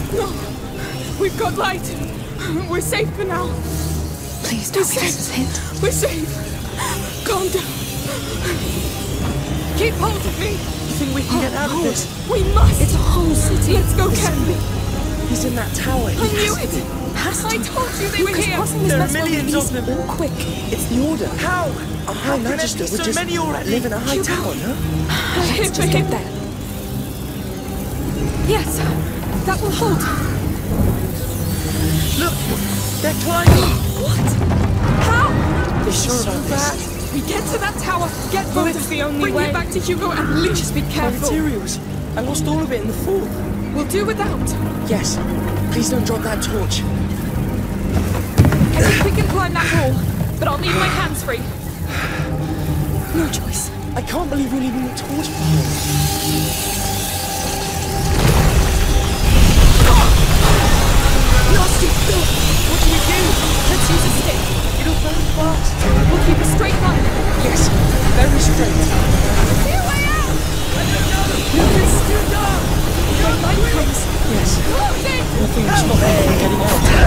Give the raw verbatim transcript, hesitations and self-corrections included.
No. We've got light. We're safe for now. Please don't get us hit. We're safe. Calm down. Keep hold of me. You think we can get out of this? We must. It's a whole city. Let's go, Ken. He's in that tower. I knew it. Has to. I told you they were here. Crossing this There are mess will be millions of easy. them. All quick. It's the order. How? Our How High can there Magister be would so just many already? live in a high You- tower, no? Let's Let's just get there. Yes, that will hold. Look! They're climbing! What? How? They're sure So about bad. this. We get to that tower, get No, both it's of the them, only bring way. it back to Hugo, and leave. Just be My careful. materials. I lost all of it in the fall. We'll do without. Yes. Please don't drop that torch. I think we can climb that wall, but I'll need my hands free. No choice. I can't believe we're leaving the torch behind. Nasty filth! What do we do? Let's use a stick. It'll burn fast. We'll keep a straight line. Yes, very straight. See a way out! Look, it's too dark! When light comes, Yes. close it! Nothing will stop me from getting out.